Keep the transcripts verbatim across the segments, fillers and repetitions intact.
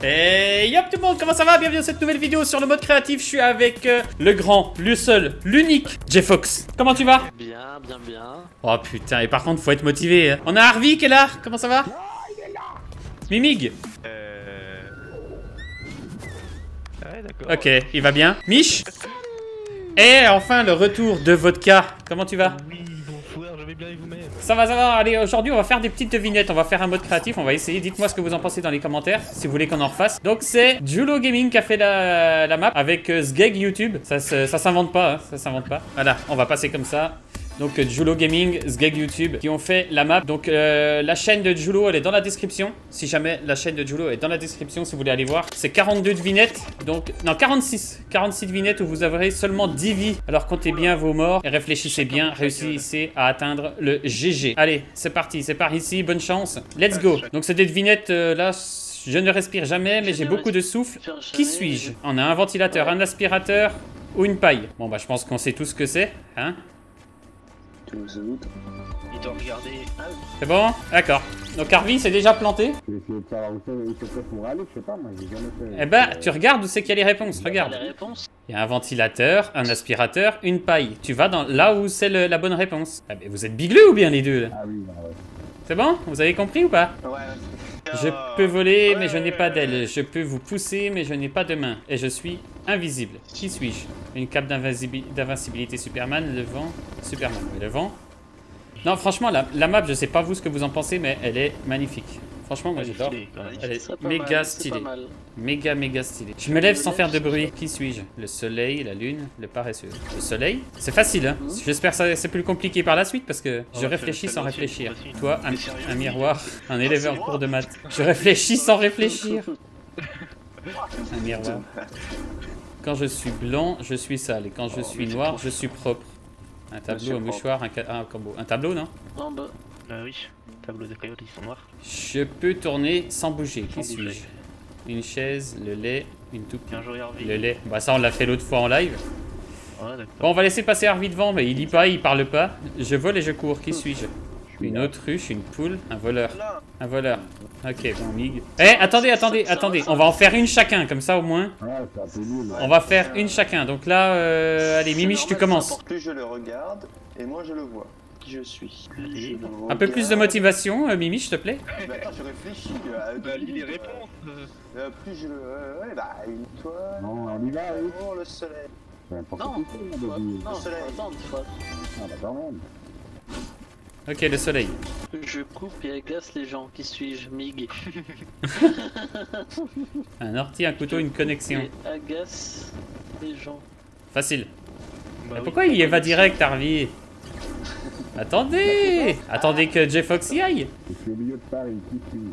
Et yop tout le monde, comment ça va? Bienvenue dans cette nouvelle vidéo sur le mode créatif. Je suis avec euh, le grand, le seul, l'unique Jfox. Comment tu vas? Bien, bien, bien. Oh putain, et par contre faut être motivé. On a Harvey qui est là, comment ça va? Mimig. Euh... Ouais, d'accord. Ok, il va bien. Mich. Et enfin le retour de Vodka. Comment tu vas? Oui, bonsoir, je vais bien et vous-même. Ça va, ça va. Allez, aujourd'hui on va faire des petites devinettes. On va faire un mode créatif, on va essayer. Dites-moi ce que vous en pensez dans les commentaires, si vous voulez qu'on en refasse. Donc c'est Julo Gaming qui a fait la, la map avec euh, Sgeg YouTube. Ça, ça, ça s'invente pas, hein, ça s'invente pas. Voilà, on va passer comme ça. Donc Julo Gaming, Sgeg YouTube qui ont fait la map. Donc euh, la chaîne de Julo elle est dans la description. Si jamais la chaîne de Julo est dans la description, si vous voulez aller voir. C'est quarante-deux devinettes. Donc non quarante-six. quarante-six devinettes où vous aurez seulement dix vies. Alors comptez bien vos morts et réfléchissez bien. Réussissez à atteindre le G G. Allez, c'est parti, c'est par ici. Bonne chance. Let's go. Donc c'est des devinettes euh, là. Je ne respire jamais mais j'ai beaucoup de souffle. Qui suis-je? On a un ventilateur, un aspirateur ou une paille. Bon bah je pense qu'on sait tout ce que c'est. Hein? Il doit regarder. Ah oui. C'est bon? D'accord. Donc Harvey c'est déjà planté. Eh ben, tu regardes où c'est qu'il y a les réponses. Regarde. Les réponses. Il y a un ventilateur, un aspirateur, une paille. Tu vas dans là où c'est le- la bonne réponse. Ah, mais vous êtes bigleux ou bien les deux là? Ah oui, bah ouais. C'est bon? Vous avez compris ou pas? Ouais. Je peux voler mais je n'ai pas d'aile. Je peux vous pousser mais je n'ai pas de main. Et je suis invisible. Qui suis-je? Une cape d'invincibi- d'invincibilité Superman, le vent. Superman, oui, le vent. Non, franchement, la, la map, je sais pas vous ce que vous en pensez, mais elle est magnifique. Franchement, moi j'adore. Elle est C'est pas méga mal, c'est stylée. pas mal. Méga, méga stylée. Je me lève sans faire de bruit. Qui suis-je? Le soleil, la lune, le paresseux. Le soleil? C'est facile, hein? J'espère que ça- c'est plus compliqué par la suite parce que je Oh, réfléchis fais- sans fais-le aussi, réfléchir. fais-le aussi. Toi, un, T'es sérieux? un miroir, un élève c'est en moi cours de maths. Je réfléchis sans réfléchir. Un miroir. Quand je suis blanc, je suis sale. Et quand je Oh, suis mais c'est noir, trop- je suis propre. Un tableau, Monsieur un mouchoir, un, ca- un combo. Un tableau, non? En bas. Bah oui, tableau de coyotes, ils sont noirs. Je peux tourner sans bouger. Qui Sans bouger. suis-je? Une chaise, le lait, une toupie. Bien joué, Harvey. Le lait. Bah ça on l'a fait l'autre fois en live. Ouais, d'accord. Bon, on va laisser passer Harvey devant, mais il lit pas, il parle pas. Je vole et je cours. Qui suis-je? Une autruche, une poule, un voleur. Un voleur. Ok, bon, mig. Eh, attendez, attendez, attendez. On va en faire une chacun, comme ça au moins. Ouais, c'est un peu nul. On va faire une chacun. Donc là, euh, allez, Mimich, tu commences. Plus je le regarde et moi je le vois. Qui je suis. Allez. Je le Un peu plus de regarde. motivation, euh, Mimich, s'il te plaît. Bah, attends, je réfléchis. euh, Bah, lis les euh, réponses. euh. euh, plus je le. euh, ouais, bah, une étoile. Non, on y va, oui. L'amour, le soleil. C'est n'importe Non, quoi, on Ouais. a dit. Non, faut attendre, faut attendre. Ah bah quand même. Ok, le soleil. Je coupe et agace les gens. Qui suis-je? Mig. Un ortie, un couteau, une connexion. Et agace les gens. Facile. Bah Mais oui. pourquoi il y va direct, Harvey? Attendez. Attendez que Jfox y aille. Je suis au milieu de Paris, qui suis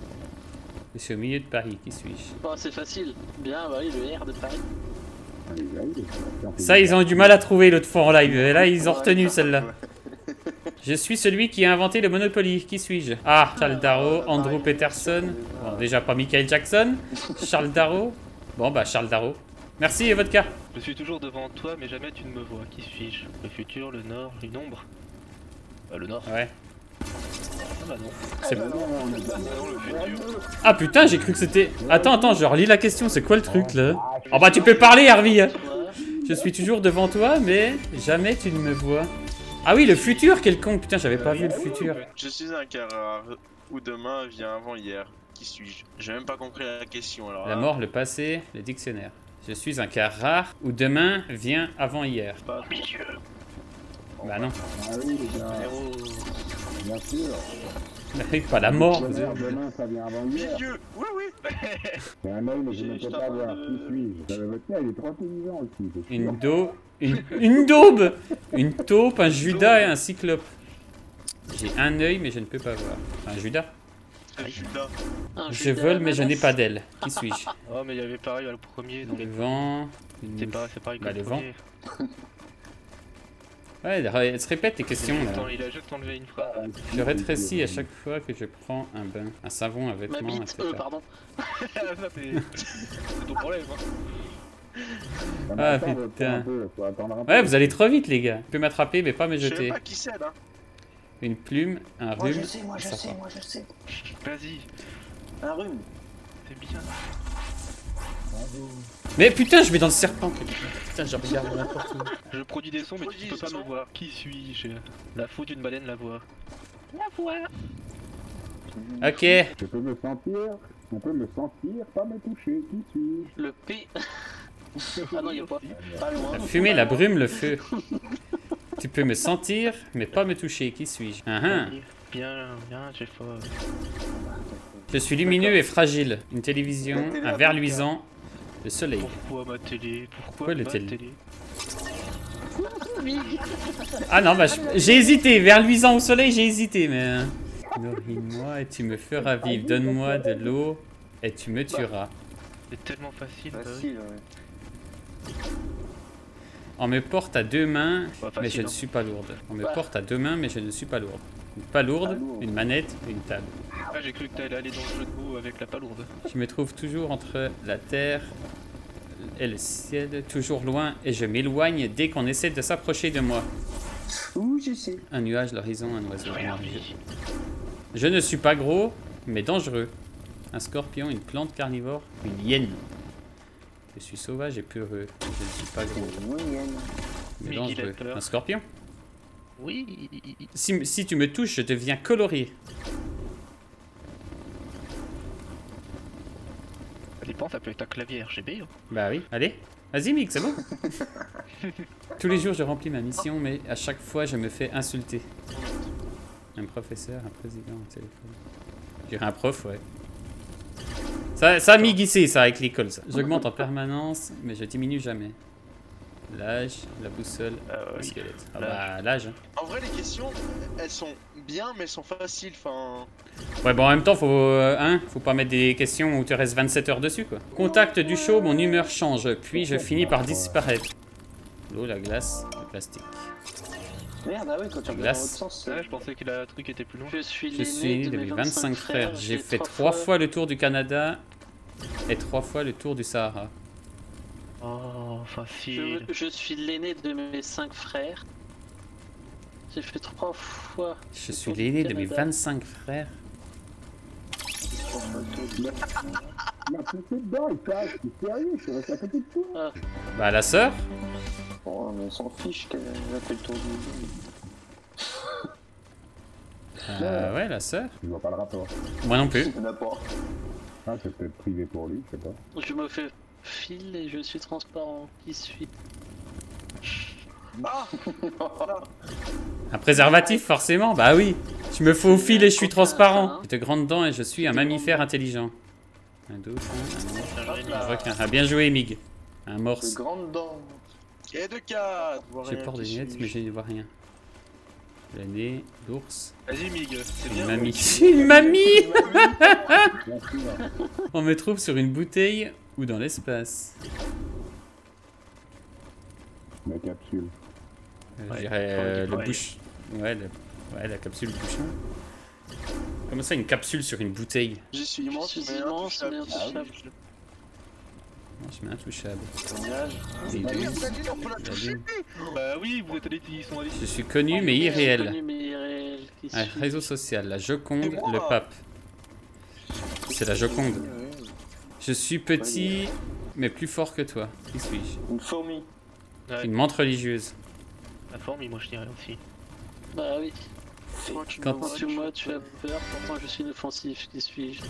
Je suis au milieu de Paris. Qui suis-je? Oh, c'est facile. Bien, bah oui, le R de Paris. Allez, allez, allez. Ça, ils ont eu du mal à trouver l'autre fois en live. Et là, ils ont retenu celle-là. Je suis celui qui a inventé le Monopoly. Qui suis-je? Ah, Charles Darrow, Andrew Peterson. Bon, déjà pas Michael Jackson. Charles Darrow. Bon, bah, Charles Darrow. Merci, Vodka. Je suis toujours devant toi, mais jamais tu ne me vois. Qui suis-je? Le futur, le nord, une ombre? Bah, le nord. Ouais. Ah bah non. C'est Ah non, le futur. Ah putain, j'ai cru que c'était... Attends, attends, je relis la question. C'est quoi le truc, là? Oh bah, tu peux parler, Harvey. hein. Toi, Je suis toujours devant toi, mais jamais tu ne me vois. Ah oui, le futur, quel con. Putain, j'avais pas vu le futur. Je suis un cas rare où demain vient avant hier. Qui suis-je? J'ai même pas compris la question alors. La là. mort, le passé, le dictionnaire. Je suis un cas rare où demain vient avant hier. Pas milieu. Bah non. Ah oui, les gars, Héros. bien sûr. Pas la mort. vous Demain, avez- demain, ça vient avant hier. Milieu. Oui, oui. C'est un œil, mais je ne J'ai- peux je pas t'en- voir. euh, Qui suis-je? Euh, Votre mec, il est trop intelligent aussi. c'est sûr. Une do... Une, une daube. Une taupe, un judas et un cyclope. J'ai un œil, mais je ne peux pas voir. Un judas. C'est Judas. un Je jus vole, mais je n'ai d'ananas. pas d'aile. Qui suis-je? Oh, mais il y avait pareil à le premier. Donc Le vent. une c'est mouche. pas, c'est pareil que Bah, le le vent. premier. Ouais, elle se répète tes questions là. Attends, il a juste enlevé une phrase. Je rétrécis à chaque fois que je prends un bain. Un savon, un Ma vêtement, un bite, euh, traiteur. pardon. Ça, c'est c'est ton problème. Hein. Non, mais Ah, attends, faut putain. un peu, faut attendre un peu. Ouais, vous allez trop vite, les gars. Tu peux m'attraper, mais pas me Je sais jeter. pas qui c'est là. Une plume, un Moi rhume. je sais, moi je un sais, serpent. moi je sais. Vas-y. Un rhume. c'est bien. Mais putain, je vais dans le serpent. Putain, je regarde n'importe où. Je produis des sons, mais tu peux pas me voir. Qui suis-je? La faute d'une baleine la voix. La voix. Ok. Je peux me sentir, on peut me sentir, pas me toucher, qui suis-je? Le P. Ah non, y'a pas. Pas loin. La fumée, la brume, le feu. Tu peux me sentir, mais pas me toucher. Qui suis-je? Ah, ah. Bien, bien, j'ai fort. Je suis lumineux et fragile. Une télévision, un verre luisant, le soleil. Pourquoi ma télé? Pourquoi Pourquoi le ma télé télé? Ah non, bah je- j'ai hésité. Verre luisant au soleil, j'ai hésité, mais... Nourris-moi et tu me feras vivre. Donne-moi de l'eau et tu me tueras. C'est tellement facile. bah oui. Facile, ouais. On me porte à deux mains, Pas mais je facile, ne hein. suis pas lourde. On me Bah. porte à deux mains, mais je ne suis pas lourde. Une palourde, Pas lourde. une manette, une table. Ah, j'ai cru que t'allais aller dans le jeu de mots avec la palourde. Je me trouve toujours entre la terre et le ciel, toujours loin, et je m'éloigne dès qu'on essaie de s'approcher de moi. Ouh, je sais. Un nuage, l'horizon, un oiseau. Rien noir. vie. Je ne suis pas gros, mais dangereux. Un scorpion, une plante carnivore, une hyène. Je suis sauvage et peureux. Je ne suis pas gros, Moyenne. mais Mais qu'il a dangereux. peur. Un scorpion? Oui. Si, si tu me touches, je deviens coloré. Ça dépend, ça peut être un clavier R G B. Hein. Bah oui, allez. Vas-y, Mick, c'est bon. Tous les jours, je remplis ma mission, mais à chaque fois, je me fais insulter. Un professeur, un président, un téléphone. Je dirais un prof, ouais. Ça, ça Mick, il sait, ça, avec l'école, ça. J'augmente en permanence, mais je diminue jamais. L'âge, la boussole, Ah le oui. squelette. Ah L'âge. bah, l'âge. hein. En vrai, les questions, elles sont bien, mais elles sont faciles. Enfin, Ouais, bon, en même temps, faut, euh, hein, faut pas mettre des questions où tu restes vingt-sept heures dessus, quoi. Contact du chaud, mon humeur change, puis je finis par disparaître. L'eau, la glace, le plastique. Merde, ah oui, quand tu regardes dans Glace. l'autre sens. Ouais, je pensais que le truc était plus long. Je suis Je l'aîné suis de de mes mes vingt-cinq frères. J'ai fait trois trois fois le tour du Canada et trois fois le tour du Sahara. Oh, facile. Je, je suis l'aîné de mes cinq frères. J'ai fait trois fois. Je le suis tour du l'aîné de mes Canada. vingt-cinq frères. Il m'a poussé dedans, il cache, c'est sérieux, je suis resté à côté de toi. Bah, la sœur. Bon, mais on s'en fiche qu'elle a fait le tour du monde. Euh, ouais, la sœur. Je vois pas le rapport. Moi non plus. Il y en a pas. Ah, c'est peut-être privé pour lui, je sais pas. Je me fais fil et je suis transparent. Qui suis Un préservatif, forcément. Bah oui. Je me faufile et je suis transparent. J'ai de grandes dents et je suis un mammifère intelligent. Un dauphin, un ours, un requin. Ah, bien joué, Mig. Un De morse. grandes dents. et de quatre. Je porte des lunettes, mais je ne vois rien. Le nez, l'ours. Vas-y, Mig, c'est Une bien. mamie. Une mamie. Bien sûr. On me trouve sur une bouteille ou dans l'espace. La capsule. Euh, Ouais, je dirais faut euh, le le dire, bouche. Ouais, le- ouais, la capsule bouchon. Comment ça, une capsule sur une bouteille? Je suis Je immense, suis mais immense, mais intouchable. intouchable. Non, je mets intouchable. Nuage. Les Ah, deux, merde, la lune, on peut la la toucher. lune. Bah oui, vous êtes allés, ils sont allés. Je suis connu mais irréel. Connu mais irréel. Qui Un suis réseau social, la Joconde, Et moi le pape. C'est la Joconde. Je suis petit mais plus fort que toi. Qui suis-je? Une fourmi. Ouais, Une menthe religieuse. la forme, moi je dirais aussi. Bah oui. Moi, tu Quand- me Quand vois, tu moi tu as peur, pourtant je suis inoffensif. Qui suis-je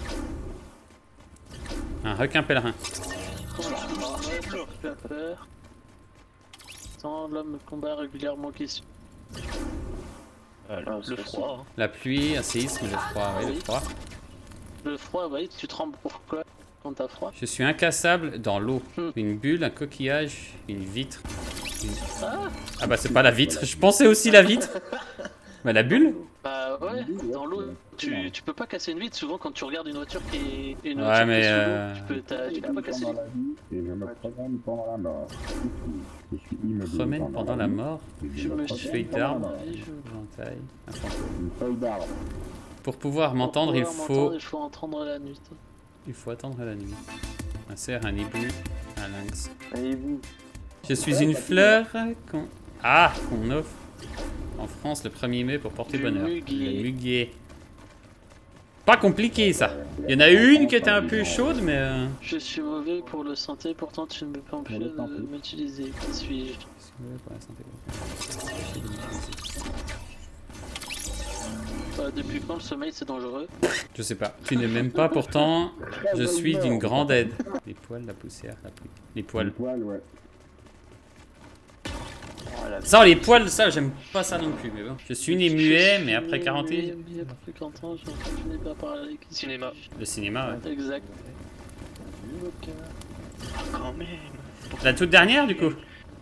Un requin pèlerin. Quand tu moi tu as peur. Tant l'homme me combat régulièrement. Qui suis Euh, Ah, le c'est froid. Hein. La pluie, un séisme, le froid. Ouais, le Oui. froid. Le froid, bah oui, tu trembles pourquoi quand t'as froid? Je suis incassable dans l'eau. Hmm. Une bulle, un coquillage, une vitre. une- Ah Ah bah c'est pas la vitre. Je pensais aussi la vitre. Bah la bulle. Bah ouais, Une bulle, dans ouais, l'eau, c'est- tu, tu peux pas casser une vitre. Souvent, quand tu regardes une voiture qui est, une Ouais, voiture mais, qui est sous l'eau, euh, tu peux, t'as- tu peux pas casser. pendant la vie et je me promène pendant la mort. Je suis immobile Promène pendant la vie mort. et Je me promène suis Feuille pendant la d'arbre. mort. J'entaille. Un fantôme. Une feuille d'arbre. Pour pouvoir Pour m'entendre, il pouvoir faut... m'entendre, il faut entendre la nuit. Il faut attendre la nuit. Un cerf, un hibou, un lynx. Et vous. Je suis une fleur qu'on... Ah, qu'on offre en France le premier mai pour porter Du bonheur. muguier. Le muguier. Pas compliqué ça. Il y en a une qui était un peu chaude, mais... Euh... Je suis mauvais pour le santé, pourtant tu ne me peux empêcher de m'utiliser. Qui suis-je? Euh, depuis quand le sommeil c'est dangereux? Je sais pas. Tu n'es même pas, pourtant, je suis d'une grande aide. Les poils, la poussière, la pluie. Les poils. Les poils, ouais. Ça, les poils, ça, j'aime pas ça non plus, mais bon. Je suis né muet, mais après quarante ans... Après quarante ans, je n'ai pas parlé. Qui Cinéma. Le cinéma, ouais. Exact. Quand même. La toute dernière, du coup.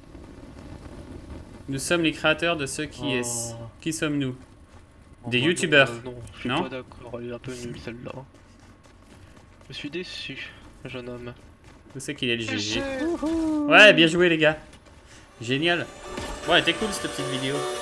Nous sommes les créateurs de ce qui est. Oh. Qui sommes-nous? Oh, Des bah youtubeurs. Non, non, je suis Non pas d'accord, elle est un peu nulle celle-là. Je suis déçu, jeune homme. Je sais qu'il est le G G. Ouais, bien joué, les gars. Génial. Ouais, t'es cool cette petite vidéo.